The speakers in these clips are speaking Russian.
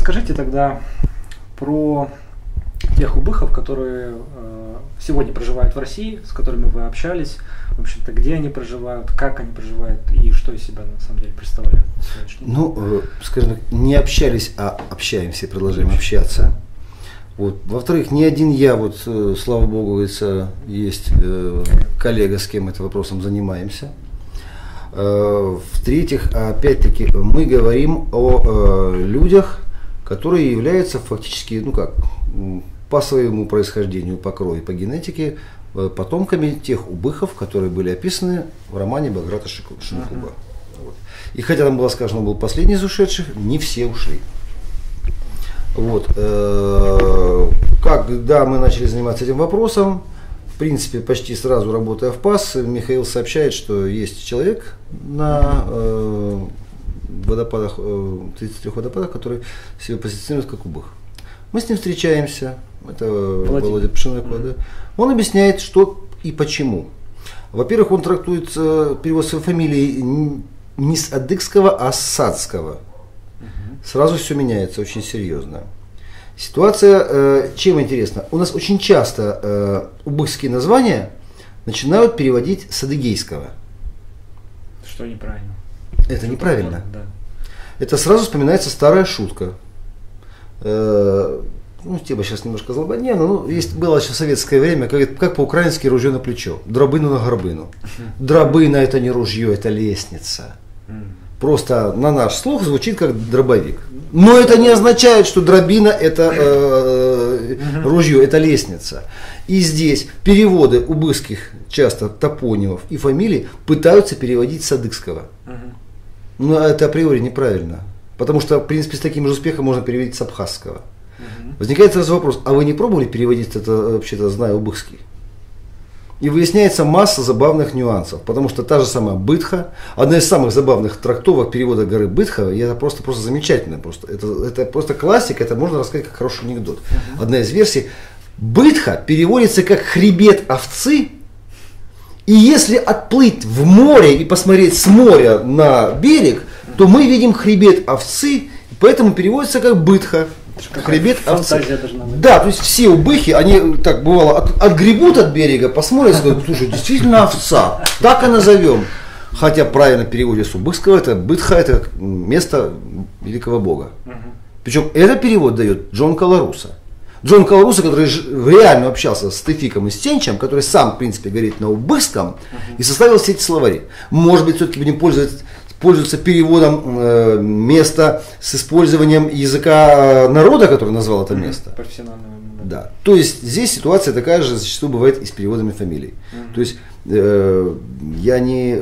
расскажите тогда про тех убыхов, которые сегодня проживают в России, с которыми вы общались, в общем-то, где они проживают, как они проживают и что из себя на самом деле представляют на сегодняшний день. Ну, скажем так, не общались, а общаемся и продолжаем общаться. Вот. Во-вторых, не один я, вот, слава богу, есть коллега, с кем этим вопросом занимаемся. В-третьих, опять-таки, мы говорим о людях, которые являются фактически, ну как, по своему происхождению, по крови, по генетике, потомками тех убыхов, которые были описаны в романе Баграта Шинкуба. Вот. И хотя там было сказано, он был последний из ушедших, не все ушли. Вот. Когда мы начали заниматься этим вопросом, в принципе, почти сразу работая в ПАС, Михаил сообщает, что есть человек на водопадах, 33 водопадах, который себя позиционирует как убых. Мы с ним встречаемся, это Володя Пшенаков, да. Он объясняет, что и почему. Во-первых, он трактует перевод своей фамилии не с адыгского, а с садского. Сразу все меняется очень серьезно. Ситуация чем интересна? У нас очень часто убыхские названия начинают переводить с адыгейского. Что неправильно. Это неправильно. Да. Это сразу вспоминается старая шутка. Ну, тема сейчас немножко злободневна, но было еще в советское время, как по-украински ружье на плечо. Дробину на горбину. Дробина это не ружье, это лестница. Просто на наш слух звучит как дробовик. Но это не означает, что дробина это ружье, это лестница. И здесь переводы убыхских часто топонимов и фамилий пытаются переводить с адыгского. Но это априори неправильно. Потому что, в принципе, с таким же успехом можно переводить с абхазского. Возникает сразу вопрос, а вы не пробовали переводить это, вообще-то, зная убыхский? И выясняется масса забавных нюансов, потому что та же самая Бытха, одна из самых забавных трактовок перевода горы Бытха, и это просто замечательно, это просто классика, это можно рассказать как хороший анекдот. Одна из версий, Бытха переводится как хребет овцы, и если отплыть в море и посмотреть с моря на берег, то мы видим хребет овцы, поэтому переводится как Бытха. Хребет овцы. Да, то есть все убыхи, они так бывало отгребут от берега, посмотрят и скажут, слушай, действительно овца, так и назовем. Хотя правильно переводе с убыхского, это Бытха, это место великого бога. Причем этот перевод дает Джон Колоруса. Джон Колоруса, который реально общался с Тефиком и с Тенчем, который сам, в принципе, говорит на убыхском, и составил все эти словари. Может быть, все-таки будем пользоваться переводом места с использованием языка народа, который назвал это место. Профессионального. Да. То есть здесь ситуация такая же зачастую бывает и с переводами фамилий. То есть я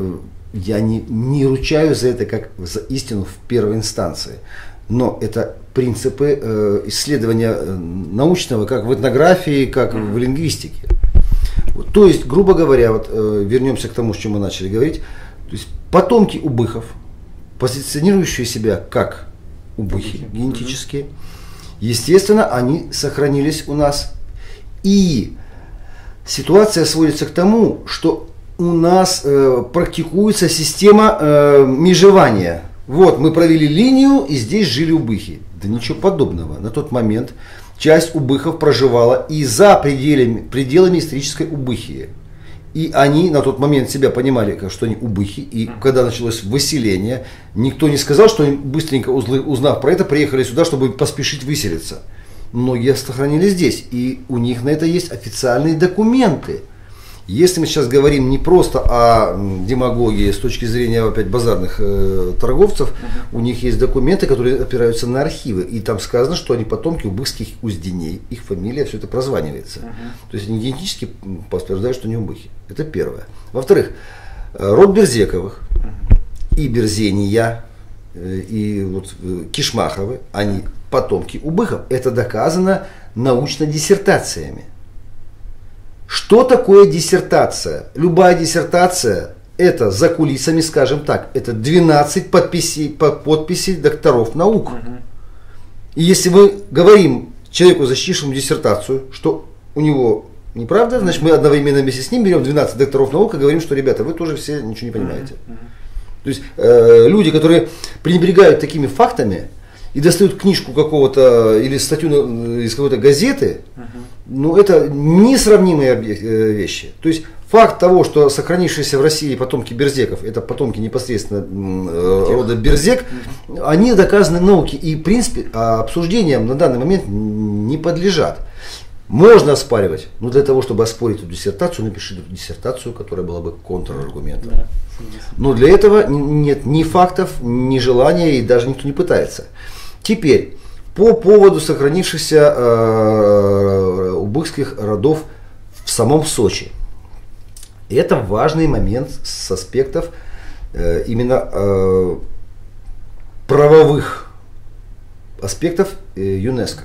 не ручаю за это как за истину в первой инстанции. Но это принципы исследования научного, как в этнографии, как в лингвистике. Вот. То есть, грубо говоря, вот, вернемся к тому, с чем мы начали говорить. То есть потомки убыхов, позиционирующие себя как убыхи генетические, естественно, они сохранились у нас. И ситуация сводится к тому, что у нас практикуется система межевания. Вот, мы провели линию, и здесь жили убыхи. Да ничего подобного. На тот момент часть убыхов проживала и за пределами исторической убыхии. И они на тот момент себя понимали, что они убыхи. И когда началось выселение, никто не сказал, что они быстренько, узнав про это, приехали сюда, чтобы поспешить выселиться. Многие сохранились здесь. И у них на это есть официальные документы. Если мы сейчас говорим не просто о демагогии с точки зрения опять базарных торговцев, у них есть документы, которые опираются на архивы. И там сказано, что они потомки убыхских узденей. Их фамилия, все это прозванивается. То есть они генетически подтверждают, что не убыхи. Это первое. Во-вторых, род Берзековых и Берзения, и вот Кишмаховы, они потомки убыхов. Это доказано научно диссертациями. Что такое диссертация? Любая диссертация это за кулисами, скажем так, это 12 подписей докторов наук. И если мы говорим человеку, защитившему диссертацию, что у него неправда, значит мы одновременно вместе с ним берем 12 докторов наук и говорим, что ребята, вы тоже все ничего не понимаете. То есть люди, которые пренебрегают такими фактами, и достают книжку какого-то или статью из какой-то газеты, ну это несравнимые вещи. То есть факт того, что сохранившиеся в России потомки берзеков, это потомки непосредственно рода берзек, они доказаны науке и в принципе обсуждениям на данный момент не подлежат. Можно оспаривать, но для того, чтобы оспорить эту диссертацию, напиши диссертацию, которая была бы контраргументом. Да, но для этого нет ни фактов, ни желания и даже никто не пытается. Теперь, по поводу сохранившихся убыхских родов в самом Сочи. Это важный момент с аспектов именно правовых аспектов ЮНЕСКО.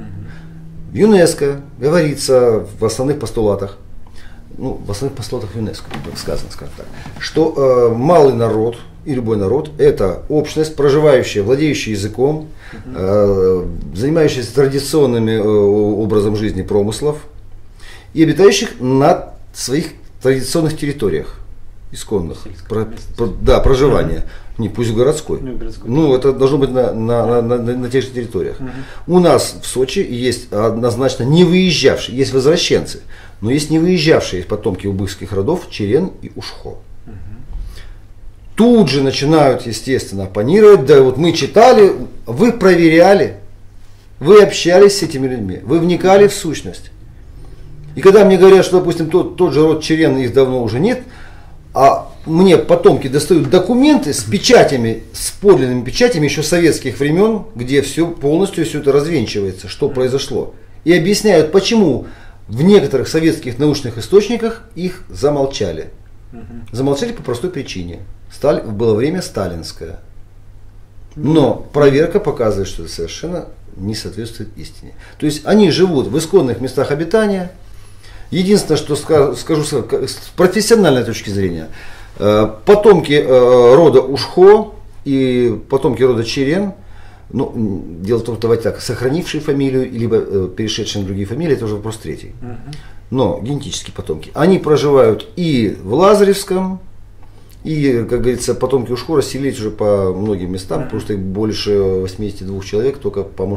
В ЮНЕСКО говорится в основных постулатах, ну, в основных постулатах ЮНЕСКО, как сказано, скажем так, что малый народ и любой народ – это общность, проживающая, владеющая языком, занимающаяся традиционными образом жизни промыслов и обитающих на своих традиционных территориях, исконных, проживания. Не, пусть городской. Ну, это должно быть на тех же территориях. У нас в Сочи есть однозначно не выезжавшие, есть возвращенцы, но есть не выезжавшие потомки убыхских родов Черен и Ушхо. Тут же начинают, естественно, оппонировать, да вот мы читали, вы проверяли, вы общались с этими людьми, вы вникали в сущность. И когда мне говорят, что, допустим, тот же род Черен, их давно уже нет, а мне потомки достают документы с печатями, с подлинными печатями еще советских времен, где полностью все это развенчивается, что произошло. И объясняют, почему в некоторых советских научных источниках их замолчали. Замолчали по простой причине. Было время сталинское. Но проверка показывает, что это совершенно не соответствует истине. То есть они живут в исконных местах обитания. Единственное, что скажу с профессиональной точки зрения, потомки рода Ушхо и потомки рода Черен, ну, дело в том, давайте так, сохранившие фамилию, либо перешедшие на другие фамилии, это уже вопрос третий. Но генетические потомки, они проживают и в Лазаревском, и, как говорится, потомки Ушхо расселились уже по многим местам, просто их больше 82 человек только по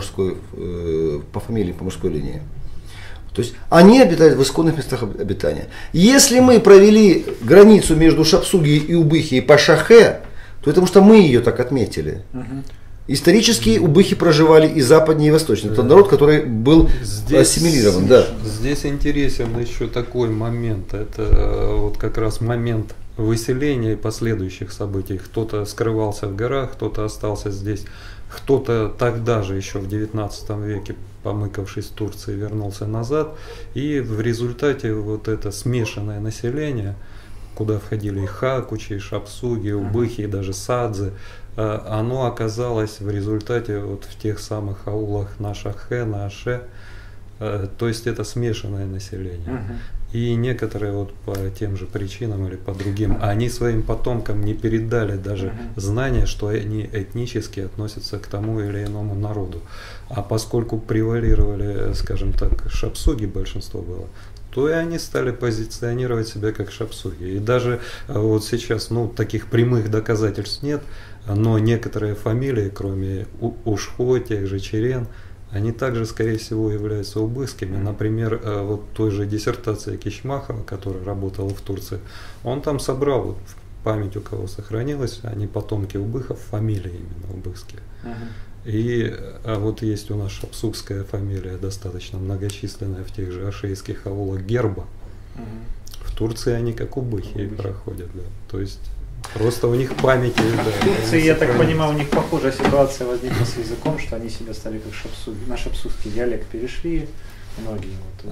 фамилии, по мужской линии. То есть они обитают в исконных местах обитания. Если мы провели границу между Шапсугией и Убыхией по Шахе, то это потому что мы ее так отметили. Исторически убыхи проживали и западнее, и восточнее. Это народ, который был ассимилирован. Да. Здесь интересен еще такой момент. Это вот как раз момент выселения и последующих событий. Кто-то скрывался в горах, кто-то остался здесь, кто-то тогда же еще в 19 веке, помыкавшись в Турции, вернулся назад. И в результате вот это смешанное население, куда входили и хакучи, и шапсуги, и убыхи, и даже садзы, оно оказалось в результате вот в тех самых аулах на Шахе, на Аше. То есть это смешанное население. И некоторые вот по тем же причинам или по другим, они своим потомкам не передали даже знания, что они этнически относятся к тому или иному народу. А поскольку превалировали, скажем так, шапсуги, большинство было, то и они стали позиционировать себя как шапсуги. И даже вот сейчас, ну, таких прямых доказательств нет, но некоторые фамилии, кроме Ушхо, тех же Черен, они также, скорее всего, являются убыхскими. Например, вот той же диссертации Кичмахова, которая работала в Турции, он там собрал, вот, память у кого сохранилась, они потомки убыхов, фамилии именно убыхские. И вот есть у нас шапсугская фамилия, достаточно многочисленная в тех же ашейских аулах Герба. В Турции они как убыхи проходят, да. То есть просто у них памяти. В Турции, я так понимаю, у них похожая ситуация возникла с языком, что они себя стали как шапсуги. На шапсугский диалект перешли многие.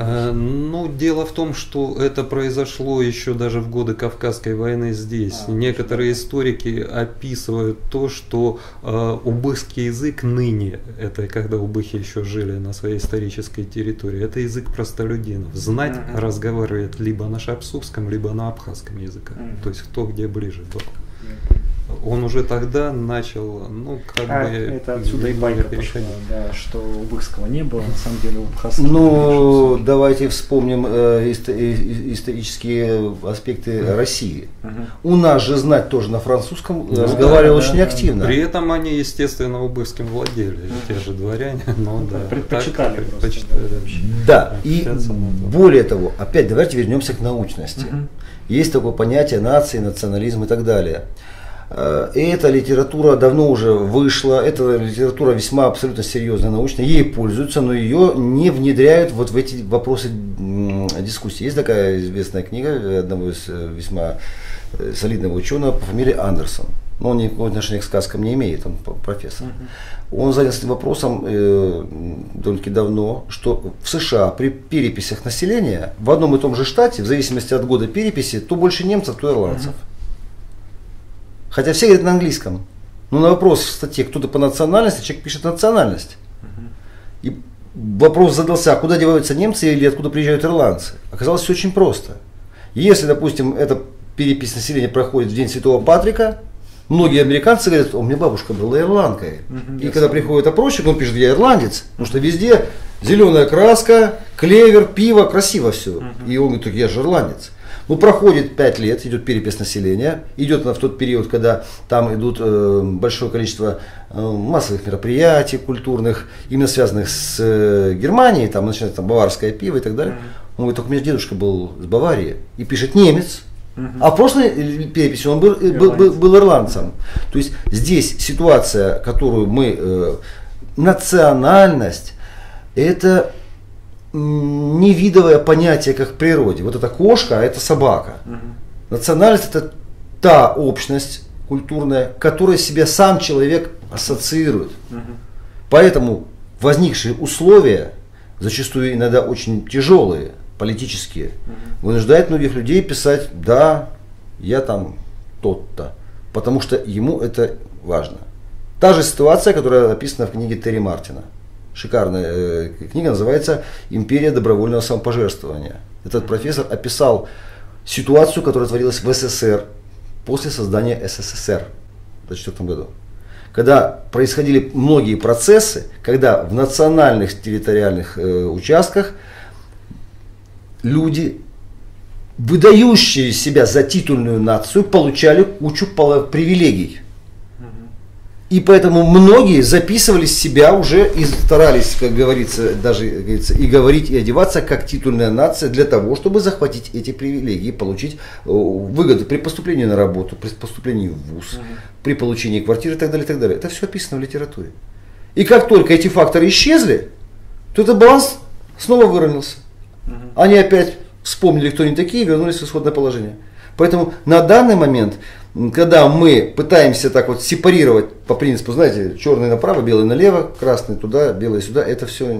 Ну, дело в том, что это произошло еще даже в годы Кавказской войны здесь. Некоторые историки описывают то, что убыхский язык ныне, это когда убыхи еще жили на своей исторической территории, это язык простолюдинов. Знать разговаривает либо на шапсугском, либо на абхазском языках. То есть кто где ближе был. он уже тогда начал, ну, как бы... Это отсюда и байка пошла, да, что Убыхского не было, на самом деле у Абхазских. Ну, давайте вспомним исторические аспекты России. У нас же знать тоже на французском разговаривал очень активно. При этом они, естественно, убыхским владели, те же дворяне, но да. Предпочитали просто. Да, и более того, опять давайте вернемся к научности. Есть такое понятие нации, национализм и так далее. И эта литература давно уже вышла, эта литература весьма абсолютно серьезная, научная, ей пользуются, но ее не внедряют вот в эти вопросы дискуссии. Есть такая известная книга одного из весьма солидного ученого по фамилии Андерсон. Но он никакого отношения к сказкам не имеет, он профессор. Он занялся этим вопросом довольно-таки давно, что в США при переписях населения в одном и том же штате, в зависимости от года переписи, то больше немцев, то ирландцев. Хотя все говорят на английском. Но на вопрос в статье, кто-то по национальности, человек пишет национальность. И вопрос задался, а куда деваются немцы или откуда приезжают ирландцы? Оказалось все очень просто. Если, допустим, эта перепись населения проходит в день Святого Патрика, многие американцы говорят, у меня бабушка была ирландкой. И когда приходит опросчик, он пишет, я ирландец, потому что везде зеленая краска, клевер, пиво, красиво все. И он говорит, так я же ирландец. Ну, проходит 5 лет, идет перепись населения, идет она в тот период, когда там идут большое количество массовых мероприятий культурных, именно связанных с Германией, там начинается там, баварское пиво и так далее. Он говорит, только у меня дедушка был с Баварии, и пишет немец, а в прошлой переписи он был ирландцем. То есть здесь ситуация, которую мы, национальность, это невидовое понятие, как в природе. Вот это кошка, а это собака. Национальность – это та общность культурная, которая себя сам человек ассоциирует. Поэтому возникшие условия, зачастую иногда очень тяжелые, политические, вынуждают многих людей писать, да, я там тот-то, потому что ему это важно. Та же ситуация, которая описана в книге Терри Мартина. Шикарная книга, называется «Империя добровольного самопожертвования». Этот профессор описал ситуацию, которая творилась в СССР после создания СССР в 1924 году. Когда происходили многие процессы, когда в национальных территориальных участках люди, выдающие себя за титульную нацию, получали кучу привилегий. И поэтому многие записывали себя уже и старались, как говорится, даже и говорить, и одеваться как титульная нация для того, чтобы захватить эти привилегии, получить выгоды при поступлении на работу, при поступлении в вуз, при получении квартиры и так далее, и так далее. Это все описано в литературе. И как только эти факторы исчезли, то этот баланс снова выровнялся. Они опять вспомнили, кто они такие, и вернулись в исходное положение. Поэтому на данный момент, когда мы пытаемся так вот сепарировать по принципу, знаете, черный направо, белый налево, красный туда, белый сюда, это все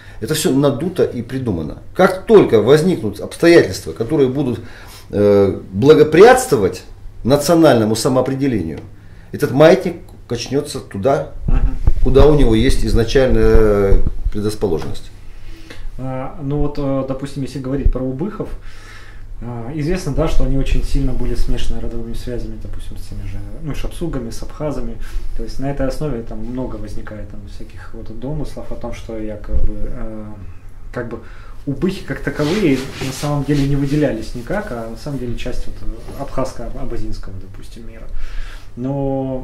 надуто и придумано. Как только возникнут обстоятельства, которые будут благоприятствовать национальному самоопределению, этот маятник качнется туда, куда у него есть изначальная предрасположенность. Ну вот, допустим, если говорить про убыхов, известно, да, что они очень сильно были смешаны родовыми связями, допустим, с теми же шапсугами, с абхазами. То есть на этой основе там много возникает там всяких вот домыслов о том, что якобы как бы убыхи как таковые на самом деле не выделялись никак, а на самом деле часть вот абхазско-абазинского, допустим, мира. Но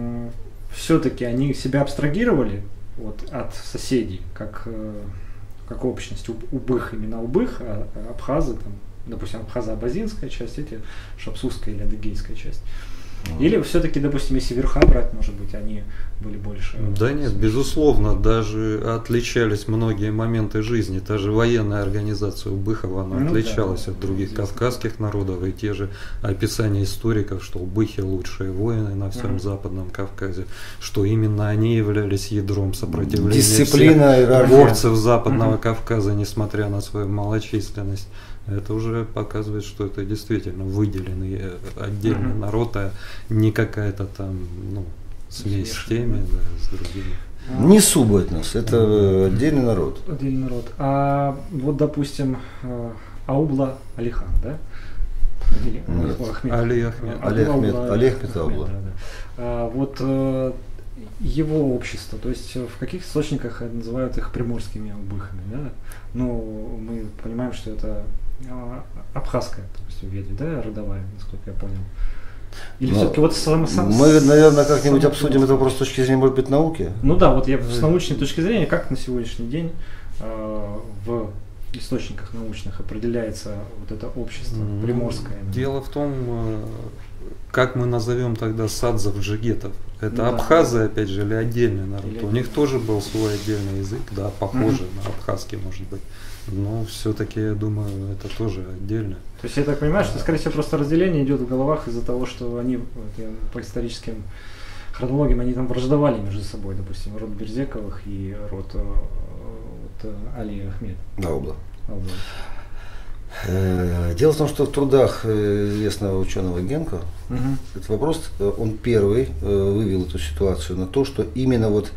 все-таки они себя абстрагировали вот, от соседей, как общность. Убых именно убых, а абхазы там, допустим, абхазо-абазинская часть, эти шапсузская или адыгейская часть. Или все-таки, допустим, если верха брать, может быть, они были больше... Да нет, безусловно, даже отличались многие моменты жизни. Та же военная организация Убыхова, она отличалась от других кавказских народов. И те же описания историков, что убыхи лучшие воины на всем Западном Кавказе, что именно они являлись ядром сопротивления всех горцев Западного Кавказа, несмотря на свою малочисленность. Это уже показывает, что это действительно выделенный отдельный народ, а не какая-то там смесь с теми, да, с другими. Не субботь нас, это отдельный народ. Отдельный народ. А вот, допустим, Аубла Алихан, да? Али Ахмед. Али Ахмед Аубла. Вот его общество, то есть в каких источниках называют их приморскими убыхами, да? Ну, мы понимаем, что это абхазская, допустим, ветвь, да, родовая, насколько я понял. Или все-таки вот мы, наверное, как-нибудь обсудим этот вопрос с точки зрения, может быть, науки? Ну да, вот я с научной точки зрения, как на сегодняшний день в источниках научных определяется вот это общество приморское. Дело в том, как мы назовем тогда садцев, джигитов. Это абхазы, опять же, или отдельный народ. У них тоже был свой отдельный язык, да, похожий на абхазский, может быть. Но все-таки, я думаю, это тоже отдельно. То есть я так понимаю, что, скорее всего, просто разделение идет в головах из-за того, что они по историческим хронологиям, они там враждовали между собой, допустим, род Берзековых и род Али Ахмед. Аубла. Дело в том, что в трудах известного ученого Генко этот вопрос, он первый вывел эту ситуацию на то, что именно вот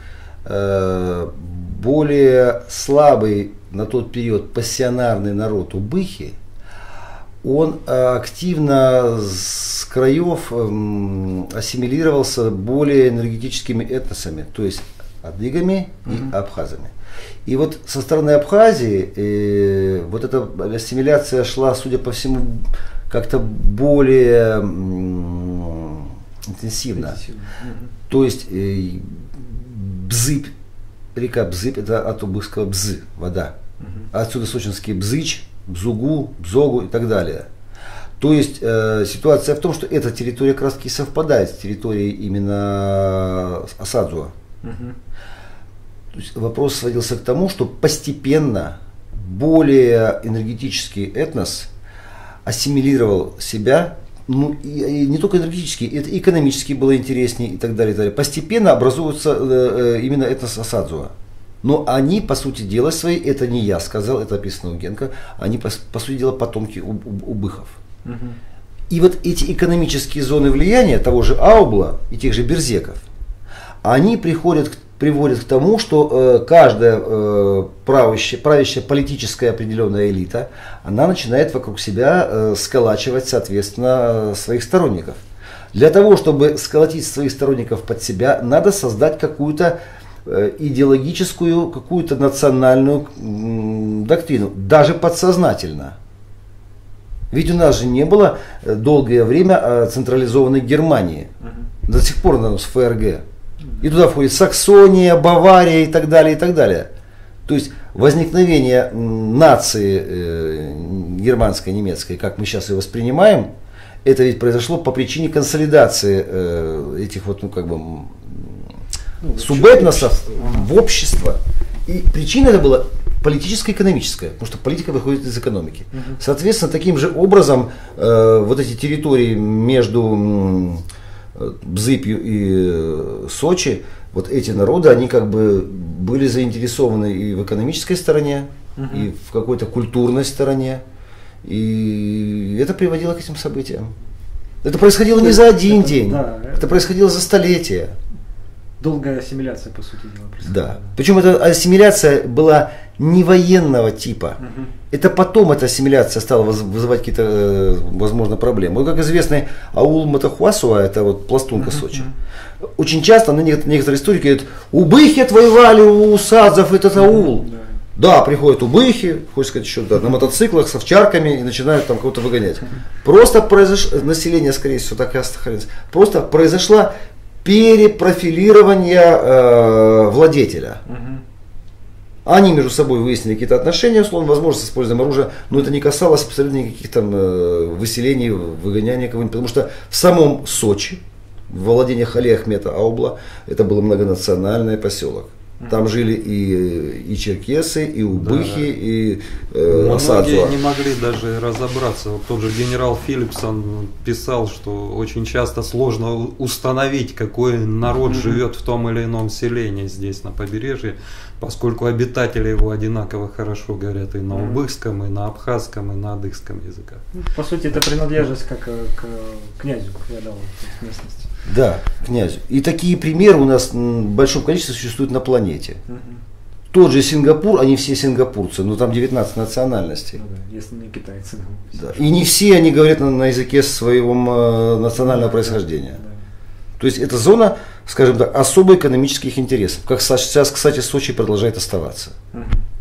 более слабый на тот период пассионарный народ убыхи, он активно с краев ассимилировался более энергетическими этносами, то есть адыгами и абхазами. И вот со стороны Абхазии вот эта ассимиляция шла, судя по всему, как-то более интенсивно. То есть Бзыб, река Бзыб, это от убыхского Бзы, вода. Отсюда сочинские Бзыч, Бзугу, Бзогу и так далее. То есть ситуация в том, что эта территория как раз таки совпадает с территорией именно Асадзуа. То есть вопрос сводился к тому, что постепенно более энергетический этнос ассимилировал себя, ну и не только энергетически, это экономически было интереснее и так далее, и так далее. Постепенно образуется именно этнос Асадзуа. Но они, по сути дела своей, это не я сказал, это описано у Генко, они, по сути дела, потомки убыхов. И вот эти экономические зоны влияния того же Аубла и тех же Берзеков, они приводят к тому, что каждая правящая политическая определенная элита, она начинает вокруг себя сколачивать, соответственно, своих сторонников. Для того, чтобы сколотить своих сторонников под себя, надо создать какую-то идеологическую, какую-то национальную доктрину, даже подсознательно. Ведь у нас же не было долгое время централизованной Германии, до сих пор с ФРГ. И туда входит Саксония, Бавария и так далее, и так далее. То есть возникновение нации германской, немецкой, как мы сейчас ее воспринимаем, это ведь произошло по причине консолидации этих вот, субэтносов в общество. И причина это была политическо-экономическая, потому что политика выходит из экономики. Соответственно, таким же образом вот эти территории между Бзыпью и Сочи, вот эти народы, они как бы были заинтересованы и в экономической стороне, и в какой-то культурной стороне. И это приводило к этим событиям. Это происходило не за один день, это происходило за столетия. Долгая ассимиляция, по сути дела, происходила. Да. Причем эта ассимиляция была не военного типа. Это потом эта ассимиляция стала вызывать какие-то, возможно, проблемы. Вот как известный аул Матахуасуа, это вот пластунка Сочи. Очень часто некоторые историки говорят, убыхи отвоевали у садцев этот аул. Да, приходят убыхи, хочется сказать еще, на мотоциклах с овчарками и начинают там кого-то выгонять. Просто население, скорее всего, так и осталось. Просто произошла перепрофилирование владетеля. Они между собой выяснили какие-то отношения, условно, возможно, с использованием оружия, но это не касалось абсолютно никаких там выселений, выгоняния кого-нибудь, потому что в самом Сочи, в владениях Али Ахмеда Аубла, это был многонациональный поселок. Там жили и черкесы, и убыхи, и Асадзуа. Многие не могли даже разобраться. Вот тот же генерал Филлипсон писал, что очень часто сложно установить, какой народ живет в том или ином селении здесь на побережье, поскольку обитатели его одинаково хорошо говорят и на убыхском, и на абхазском, и на адыгском языках. По сути, это принадлежность как к князю, к феодалу местности. Да, князю. И такие примеры у нас в большом количестве существуют на планете. тот же Сингапур, они все сингапурцы, но там 19 национальностей. Ну да, если не китайцы. Да. И не все они говорят на языке своего национального происхождения. Да. То есть это зона, скажем так, особо экономических интересов, как сейчас, кстати, Сочи продолжает оставаться.